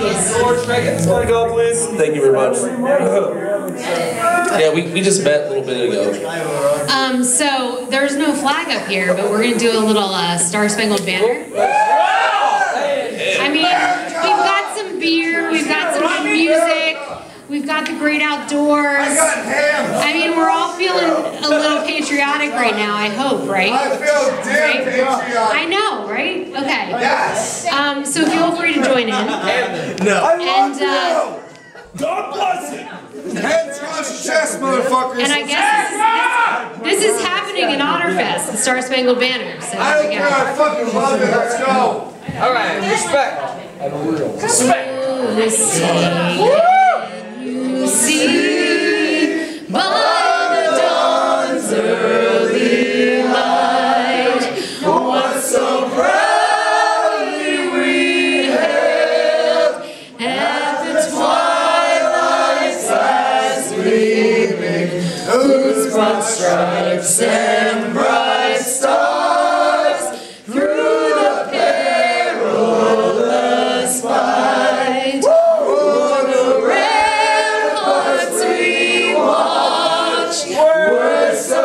George, can I get this mic off, please? Thank you very much. Yeah, we just met a little bit ago. So there's no flag up here, but we're gonna do a little Star Spangled Banner. I mean, we've got some beer, we've got some good music, we've got the great outdoors. I mean, we're all feeling a little patriotic right now, I hope, right? I feel damn patriotic. I know, right? Okay. Yes. So feel free to join in. No. And, God bless it! Hands on your chest, motherfuckers. and I guess this is happening in Otterfest, the Star Spangled Banner. So I don't care, I fucking love it. Let's go. Alright, respect. Respect. You see by the dawn's early light what so proudly we hailed at the twilight's last gleaming, whose broad stripes and bright stars through the perilous fight o'er the ramparts we watched were so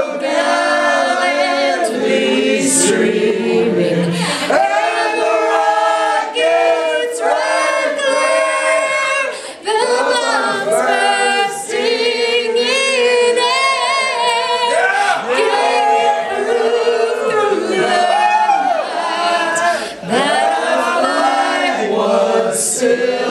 gallantly streaming, and the rocket's red glare, the bombs bursting in air, gave proof through the night that our flag was still